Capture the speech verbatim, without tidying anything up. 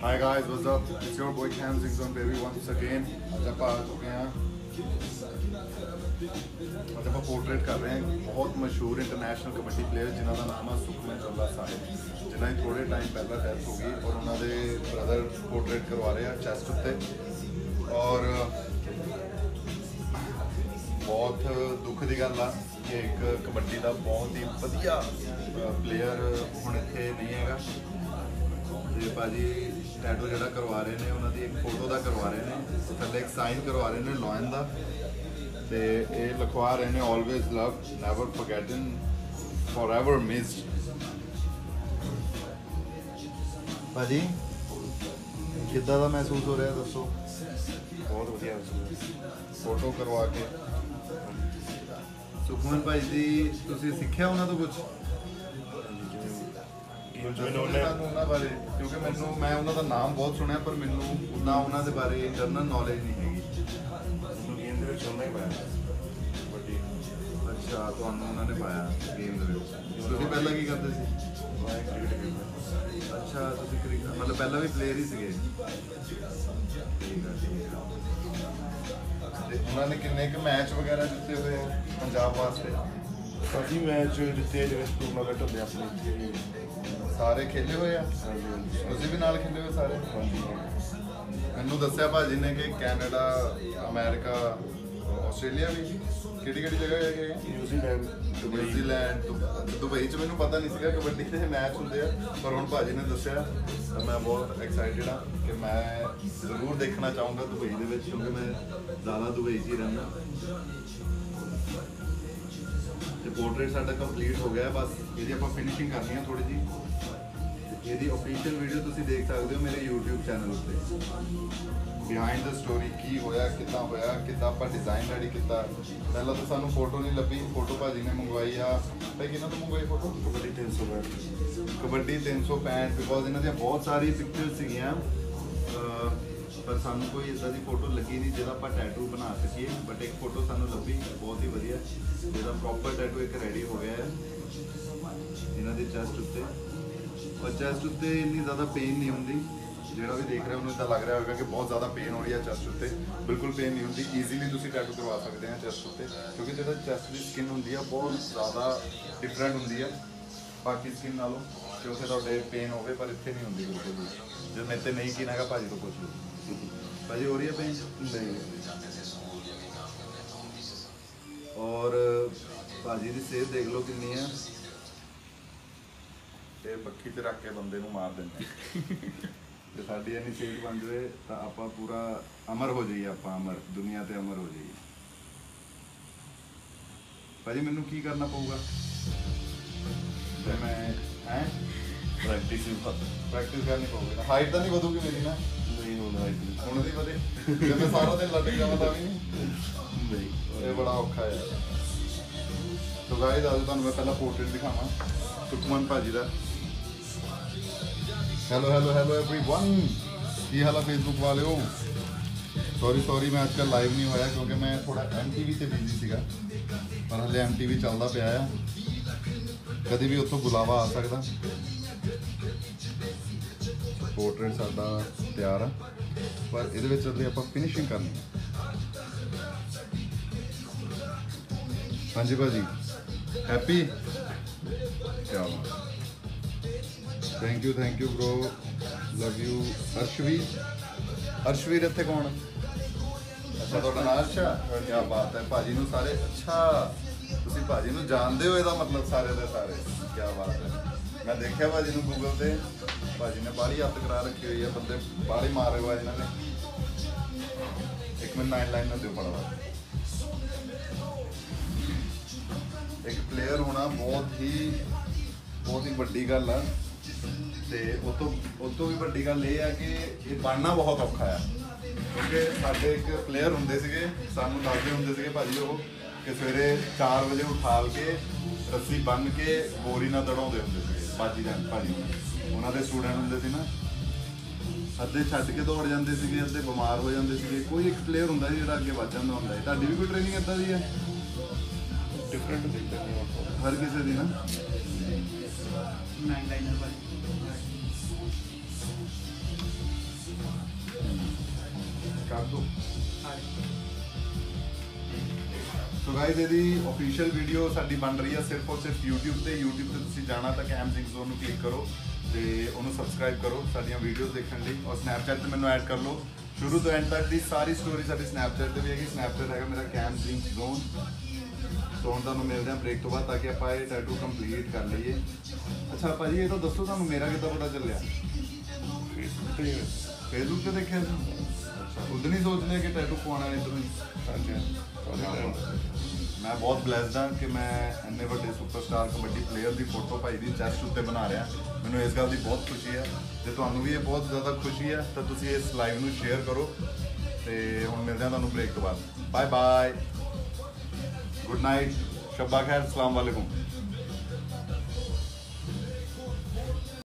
Hi guys, what's up? It's your boy Cam Zingzone baby once again. आज आप आ चुके हैं आज आप पोर्ट्रेट कर रहे हैं बहुत मशहूर इंटरनेशनल कबड्डी प्लेयर जिन्हों का नाम है सुखमन चोहला साहिब, जिन्हों की थोड़े टाइम पहला डेथ हो गई और उन्होंने ब्रदर पोर्ट्रेट करवा रहे हैं चेस्ट उत्ते। और बहुत दुख की गल आ कि एक कबड्डी का बहुत ही वधिया प्लेयर हुण इत्थे नहीं है। ਤੇ ਭਾਜੀ ਟੈਟੂ ਜਿਹੜਾ ਕਰਵਾ ਰਹੇ ਨੇ ਉਹਨਾਂ ਦੀ ਇੱਕ ਫੋਟੋ ਦਾ ਕਰਵਾ ਰਹੇ ਨੇ, ਥੱਲੇ ਇੱਕ ਸਾਈਨ ਕਰਵਾ ਰਹੇ ਨੇ ਲਾਇਨ ਦਾ, ਤੇ ਇਹ ਲਿਖਵਾ ਰਹੇ ਨੇ always love never forgotten forever missed. ਭਾਜੀ ਕਿੱਦਾਂ ਦਾ ਮਹਿਸੂਸ ਹੋ ਰਿਹਾ ਦੱਸੋ? ਬਹੁਤ ਵਧੀਆ ਫੋਟੋ ਕਰਵਾ ਕੇ। ਸੁਖਮਨ ਭਾਈ ਦੀ ਤੁਸੀਂ ਸਿੱਖਿਆ ਉਹਨਾਂ ਤੋਂ ਕੁਝ? ਉਹਨਾਂ ਬਾਰੇ ਕਿਉਂਕਿ ਮੈਨੂੰ ਮੈਂ ਉਹਨਾਂ ਦਾ ਨਾਮ ਬਹੁਤ ਸੁਣਿਆ ਪਰ ਮੈਨੂੰ ਉਹਨਾਂ ਉਹਨਾਂ ਦੇ ਬਾਰੇ ਇੰਟਰਨਲ ਨੌਲੇਜ ਨਹੀਂ ਹੈਗੀ। ਗੇਮ ਦੇ ਵਿੱਚ ਉਹਨਾਂ ਹੀ ਪਾਇਆ ਕਬੱਡੀ। ਅੱਛਾ, ਤੁਹਾਨੂੰ ਉਹਨਾਂ ਨੇ ਪਾਇਆ ਗੇਮ ਦੇ ਵਿੱਚ। ਤੁਸੀਂ ਪਹਿਲਾਂ ਕੀ ਕਰਦੇ ਸੀ? ਮੈਂ ਕ੍ਰਿਕਟ ਖੇਡਦਾ। ਅੱਛਾ, ਤੁਸੀਂ ਕ੍ਰਿਕਟ ਮਤਲਬ ਪਹਿਲਾਂ ਵੀ ਪਲੇਅਰ ਹੀ ਸੀਗੇ? ਠੀਕ ਹੈ ਠੀਕ ਹੈ। ਤੇ ਉਹਨਾਂ ਨੇ ਕਿੰਨੇ ਕੁ ਮੈਚ ਵਗੈਰਾ ਜਿੱਤੇ ਹੋਏ ਪੰਜਾਬ ਵਾਸਤੇ? ਕਾਫੀ ਮੈਚ ਜਿੱਤੇ ਜਿਹੜੇ ਟੂਰਨਾਮੈਂਟ ਹੁੰਦੇ ਆਪਣੇ ਇੱਥੇ ਸਾਰੇ ਖੇਲੇ ਹੋਏ ਆ? ਤੁਸੀਂ ਵੀ ਨਾਲ ਖੇਲੇ ਹੋਏ ਸਾਰੇ? ਮੈਨੂੰ ਦੱਸਿਆ ਭਾਜੀ ਨੇ ਕਿ ਕੈਨੇਡਾ, ਅਮਰੀਕਾ, ਆਸਟ੍ਰੇਲੀਆ ਵੀ ਕਿਹੜੀ ਕਿਹੜੀ ਜਗ੍ਹਾ ਹੈਗੇ? ਨਿਊਜ਼ੀਲੈਂਡ, ਨਿਊਜ਼ੀਲੈਂਡ, ਦੁਬਈ 'ਚ ਮੈਨੂੰ ਪਤਾ ਨਹੀਂ ਸੀਗਾ ਕਬੱਡੀ ਦੇ ਮੈਚ ਹੁੰਦੇ ਆ, ਪਰ ਹੁਣ ਭਾਜੀ ਨੇ ਦੱਸਿਆ ਤਾਂ ਮੈਂ ਬਹੁਤ ਐਕਸਾਈਟਿਡ ਹਾਂ ਕਿ ਮੈਂ ਜ਼ਰੂਰ ਦੇਖਣਾ ਚਾਹੂੰਗਾ ਦੁਬਈ ਦੇ ਵਿੱਚ, ਕਿਉਂਕਿ ਮੈਂ ਜ਼ਿਆਦਾ ਦੁਬਈ 'ਚ ਹੀ ਰਹਿੰਦਾ। ਤੇ ਪੋਰਟਰੇਟ ਸਾਡਾ ਕੰਪਲੀਟ ਹੋ ਗਿਆ, ਬਸ ਇਹਦੀ ਆਪਾਂ ਫਿਨਿਸ਼ਿੰਗ ਕਰਨੀ ਆ ਥੋੜੀ ਜੀ। ਇਹਦੀ ਆਫੀਸ਼ੀਅਲ ਵੀਡੀਓ ਤੁਸੀਂ ਦੇਖ ਸਕਦੇ ਹੋ ਮੇਰੇ YouTube ਚੈਨਲ ਉੱਤੇ। ਬਿਹਾਈਂਡ ਦ ਸਟੋਰੀ ਕੀ ਹੋਇਆ, ਕਿੱਦਾਂ ਹੋਇਆ, ਕਿੱਦਾਂ ਆਪਾਂ ਡਿਜ਼ਾਈਨ ਰੈਡੀ ਕੀਤਾ। ਪਹਿਲਾਂ ਤਾਂ ਸਾਨੂੰ ਫੋਟੋ ਨਹੀਂ ਲੱਭੀ, ਫੋਟੋ ਭਾਜੀ ਨੇ ਮੰਗਵਾਈ ਆ। ਭਾਈ ਕਿਹਨਾਂ ਤੋਂ ਮੰਗਵਾਈ ਫੋਟੋ? ਕਬੱਡੀ ਤਿੰਨ ਸੌ ਪੈਂਹਠ ਕਬੱਡੀ ਤਿੰਨ ਸੌ ਪੈਂਹਠ ਬਿਕੋਜ਼ ਇਹਨਾਂ ਦੀਆਂ ਬਹੁਤ ਸਾਰੀ ਪਿਕਚਰਸ ਸੀਗੀਆਂ, ਪਰ ਸਾਨੂੰ ਕੋਈ ਇੱਦਾਂ ਦੀ ਫੋਟੋ ਲੱਗੀ ਨਹੀਂ ਜਿਹਦਾ ਆਪਾਂ ਟੈਟੂ ਬਣਾ ਸਕੀਏ। ਬਟ ਇੱਕ ਫੋਟੋ ਸਾਨੂੰ ਲੱਭੀ ਬਹੁਤ ਹੀ ਵਧੀਆ, ਜਿਹਦਾ ਪ੍ਰੋਪਰ ਟੈਟੂ ਇੱਕ ਰੈਡੀ ਹੋ ਗਿਆ ਹੈ ਇਹਨਾਂ ਦੇ ਚੈਸਟ ਉੱਤੇ। ਪਰ ਚੈਸਟ ਉੱਤੇ ਇੰਨੀ ਜ਼ਿਆਦਾ ਪੇਨ ਨਹੀਂ ਹੁੰਦੀ, ਜਿਹੜਾ ਵੀ ਦੇਖ ਰਿਹਾ ਉਹਨੂੰ ਇੱਦਾਂ ਲੱਗ ਰਿਹਾ ਹੋਵੇਗਾ ਕਿ ਬਹੁਤ ਜ਼ਿਆਦਾ ਪੇਨ ਹੋ ਰਹੀ ਹੈ ਚੈਸਟ ਉੱਤੇ। ਬਿਲਕੁਲ ਪੇਨ ਨਹੀਂ ਹੁੰਦੀ, ਈਜ਼ੀਲੀ ਤੁਸੀਂ ਟੈਟੂ ਕਰਵਾ ਸਕਦੇ ਆ ਚੈਸਟ ਉੱਤੇ, ਕਿਉਂਕਿ ਜਿਹੜਾ ਚੈਸਟ ਦੀ ਸਕਿਨ ਹੁੰਦੀ ਆ ਬਹੁਤ ਜ਼ਿਆਦਾ ਡਿਫਰੈਂਟ ਹੁੰਦੀ ਹੈ ਬਾਕੀ ਸਕਿਨ ਨਾਲੋਂ, ਕਿ ਉੱਥੇ ਤੁਹਾਡੇ ਪੇਨ ਹੋਵੇ ਪਰ ਇੱਥੇ ਨਹੀਂ ਹੁੰਦੀ ਬਿਲਕੁਲ ਵੀ। ਜੇ ਮੇਰੇ ਤੇ ਨਹੀਂ ਕੀ ਹੈਗਾ ਭਾਜੀ ਤੋਂ ਪੁੱਛ ਲਓ। ਭਾਜੀ ਹੋ ਰਹੀ ਹੈ ਪੇਨ? ਨਹੀਂ। ਔਰ ਭਾਜੀ ਦੀ ਸਿਹਤ ਦੇਖ ਲਓ ਕਿੰਨੀ ਹੈ, ਤੇ ਪੱਖੀ 'ਚ ਰੱਖ ਕੇ ਬੰਦੇ ਨੂੰ ਮਾਰ ਦਿੰਦੇ। ਜੇ ਸਾਡੀ ਇੰਨੀ ਸਿਹਤ ਬਣ ਜਾਵੇ ਤਾਂ ਆਪਾਂ ਪੂਰਾ ਅਮਰ ਹੋ ਜਾਈਏ, ਆਪਾਂ ਅਮਰ ਦੁਨੀਆ ਤੇ ਅਮਰ ਹੋ ਜਾਈਏ। ਭਾਜੀ ਮੈਨੂੰ ਕੀ ਕਰਨਾ ਪਊਗਾ? ਤੇ ਮੈਂ ਹੈ ਪ੍ਰੈਕਟਿਸ ਪ੍ਰੈਕਟਿਸ ਕਰਨੀ ਪਊਗੀ। ਹਾਈਟ ਤਾਂ ਨਹੀਂ ਵਧੂਗੀ ਮੇਰੀ ਨਾ? ਨਹੀਂ ਹੁਣ ਹਾਈਟ ਹੁਣ ਦੀ ਵਧੇ ਜੇ ਮੈਂ ਸਾਰਾ ਦਿਨ ਲਟਕ ਜਾਵਾਂ ਤਾਂ ਵੀ ਨਹੀਂ, ਇਹ ਬੜਾ ਔਖਾ ਯਾਰ। ਸੋ ਗਾਇਜ਼ ਅੱਜ ਤੁਹਾਨੂੰ ਮੈਂ ਪਹਿਲਾਂ ਪੋਰਟਰੇਟ ਦਿਖਾਵਾਂ ਸੁਖਮਨ ਭਾਜੀ ਦਾ। ਹੈਲੋ ਹੈਲੋ ਹੈਲੋ एवरीवन, ਕੀ ਹਾਲ ਆ ਫੇਸਬੁੱਕ ਵਾਲਿਓ? ਸੌਰੀ ਸੌਰੀ ਮੈਂ ਅੱਜ ਕੱਲ੍ਹ ਲਾਈਵ ਨਹੀਂ ਹੋਇਆ ਕਿਉਂਕਿ ਮੈਂ ਥੋੜਾ ਐਮ ਟੀ ਵੀ 'ਤੇ ਬਿਜ਼ੀ ਸੀਗਾ, ਪਰ ਹਲੇ ਐਮ ਟੀ ਵੀ ਚੱਲਦਾ ਪਿਆ ਆ, ਕਦੇ ਵੀ ਉੱਥੋਂ ਬੁਲਾਵਾ ਆ ਸਕਦਾ। ਪੋਰਟਰੇਟ ਸਾਡਾ ਤਿਆਰ ਆ, ਪਰ ਇਹਦੇ ਵਿੱਚ ਅੱਗੇ ਆਪਾਂ ਫਿਨਿਸ਼ਿੰਗ ਕਰਨੀ ਹੈ। ਹਾਂਜੀ ਭਾਜੀ ਹੈਪੀ? ਚਲੋ thank you thank you bro, love you. Arshveer, Arshveer ਇੱਥੇ ਕੌਣ? ਅੱਛਾ ਤੁਹਾਡਾ ਨਾਮ ਅਰਸ਼? ਕੀ ਬਾਤ ਹੈ। ਭਾਜੀ ਨੂੰ ਸਾਰੇ ਅੱਛਾ ਤੁਸੀਂ ਭਾਜੀ ਨੂੰ ਜਾਣਦੇ ਹੋ, ਇਹਦਾ ਮਤਲਬ ਸਾਰੇ ਦੇ ਸਾਰੇ। ਕੀ ਬਾਤ ਹੈ। ਮੈਂ ਦੇਖਿਆ ਭਾਜੀ ਨੂੰ ਗੂਗਲ ਤੇ, ਭਾਜੀ ਨੇ ਬਾਹਲੀ ਹੱਥ ਕਰਾ ਰੱਖੀ ਹੋਈ ਹੈ, ਬੰਦੇ ਬਾਹਲੀ ਮਾਰ ਰਹੇ ਹੋ ਇਹਨਾਂ ਨੇ। ਇੱਕ ਮਿੰਟ ਨਾਈਨ ਲਾਈਨ ਨਾ ਦਿਓ ਪੜਵਾ। ਇੱਕ ਪਲੇਅਰ ਹੋਣਾ ਬਹੁਤ ਹੀ ਬਹੁਤ ਹੀ ਵੱਡੀ ਗੱਲ ਆ, ਤੇ ਉਹ ਤੋਂ ਉਹ ਤੋਂ ਵੀ ਵੱਡੀ ਗੱਲ ਇਹ ਆ ਕਿ ਇਹ ਬਣਨਾ ਬਹੁਤ ਔਖਾ ਆ, ਕਿਉਂਕਿ ਸਾਡੇ ਇੱਕ ਪਲੇਅਰ ਹੁੰਦੇ ਸੀਗੇ, ਸਾਨੂੰ ਦੱਸਦੇ ਹੁੰਦੇ ਸੀਗੇ ਭਾਜੀ ਉਹ, ਕਿ ਸਵੇਰੇ ਚਾਰ ਵਜੇ ਉਠਾਲ ਕੇ ਰੱਸੀ ਬੰਨ੍ਹ ਕੇ ਬੋਰੀ ਨਾਲ ਦੜਾਉਂਦੇ ਹੁੰਦੇ ਸੀਗੇ ਬਾਜੀ ਦਾ। ਭਾਜੀ ਉਹਨਾਂ ਦੇ ਸਟੂਡੈਂਟ ਹੁੰਦੇ ਸੀ ਨਾ, ਅੱਧੇ ਛੱਡ ਕੇ ਦੌੜ ਜਾਂਦੇ ਸੀਗੇ, ਅੱਧੇ ਬਿਮਾਰ ਹੋ ਜਾਂਦੇ ਸੀਗੇ। ਕੋਈ ਇੱਕ ਪਲੇਅਰ ਹੁੰਦਾ ਸੀ ਜਿਹੜਾ ਅੱਗੇ ਵੱਧ ਜਾਂਦਾ ਹੁੰਦਾ ਸੀ। ਤੁਹਾਡੀ ਵੀ ਕੋਈ ਟ੍ਰੇਨਿੰਗ ਇੱਦਾਂ ਦੀ ਹੈ? ਡਿਫਰੈਂਟ ਦੇਖਦੇ ਹਰ ਕਿਸੇ ਦੀ ਨਾ। कर दो। ਸੋ ਗਾਇਜ਼ ਇਹਦੀ ਆਫੀਸ਼ੀਅਲ ਵੀਡੀਓ ਸਾਡੀ ਬਣ ਰਹੀ ਹੈ ਸਿਰਫ ਔਰ ਸਿਰਫ YouTube ਤੇ YouTube ਤੇ ਤੁਸੀਂ ਜਾਣਾ ਤਾਂ ਕੈਮ ਸਿੰਘ ਜ਼ੋਨ ਨੂੰ ਕਲਿੱਕ ਕਰੋ ਤੇ ਉਹਨੂੰ ਸਬਸਕ੍ਰਾਈਬ ਕਰੋ ਸਾਡੀਆਂ ਵੀਡੀਓਜ਼ ਦੇਖਣ ਲਈ ਔਰ ਸਨੈਪਚੈਟ ਤੇ ਮੈਨੂੰ ਐਡ ਕਰ ਲਓ ਸ਼ੁਰੂ ਤੋਂ ਐਂਡ ਤੱਕ ਦੀ ਸਾਰੀ ਸਟੋਰੀ ਸਾਡੀ ਸਨੈਪਚੈਟ ਤੇ ਵੀ ਹੈਗੀ ਸਨੈਪਚੈਟ ਹੈਗਾ ਮੇਰਾ ਕੈਮ ਸਿੰਘ ਜ਼ੋਨ ਸੋ ਹੁਣ ਤੁਹਾਨੂੰ ਮਿਲਦੇ ਹਾਂ ਬ੍ਰੇਕ ਤੋਂ ਬਾਅਦ ਤਾਂ ਕਿ ਆਪਾਂ ਇਹ ਟੈਟੂ ਕੰਪਲੀਟ ਕਰ ਲਈਏ ਅੱਛਾ ਭਾਜੀ ਇਹ ਤਾਂ ਦੱਸੋ ਤੁਹਾਨੂੰ ਮੇਰਾ ਕਿੱਦਾਂ ਪਤਾ ਚੱਲਿਆ ਫੇਸਬੁੱਕ ਤੇ ਦੇਖਿਆ ਸੀ ਉਦੋਂ ਹੀ ਸੋਚ ਲਿਆ ਕਿ ਟੈਟੂ ਪਵਾਉਣਾ ਇੱਧਰੋਂ ਹੀ ਮੈਂ ਬਹੁਤ ਬਲੈਸਡ ਹਾਂ ਕਿ ਮੈਂ ਇੰਨੇ ਵੱਡੇ ਸੁਪਰਸਟਾਰ ਕਬੱਡੀ ਪਲੇਅਰ ਦੀ ਫੋਟੋ ਭਾਈ ਦੀ ਚੈਸਟ ਉੱਤੇ ਬਣਾ ਰਿਹਾ ਮੈਨੂੰ ਇਸ ਗੱਲ ਦੀ ਬਹੁਤ ਖੁਸ਼ੀ ਹੈ ਜੇ ਤੁਹਾਨੂੰ ਵੀ ਇਹ ਬਹੁਤ ਜ਼ਿਆਦਾ ਖੁਸ਼ੀ ਹੈ ਤਾਂ ਤੁਸੀਂ ਇਸ ਲਾਈਵ ਨੂੰ ਸ਼ੇਅਰ ਕਰੋ ਤੇ ਹੁਣ ਮਿਲਦੇ ਹਾਂ ਤੁਹਾਨੂੰ ਬ੍ਰੇਕ ਤੋਂ ਬਾਅਦ ਬਾਏ ਬਾਏ ਗੁੱਡ ਨਾਈਟ ਸ਼ੱਬਾ ਖੈਰ ਅਸਲਾਮ ਵਾਲੇਕੁਮ